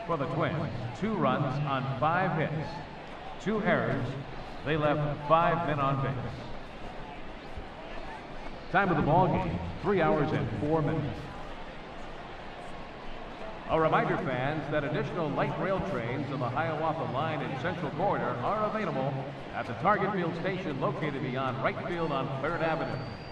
for the Twins. 2 runs on 5 hits. 2 errors. They left 5 men on base. Time of the ball game, 3 hours and 4 minutes. A reminder, fans, that additional light rail trains on the Hiawatha Line and Central Corridor are available at the Target Field station located beyond right field on 3rd Avenue.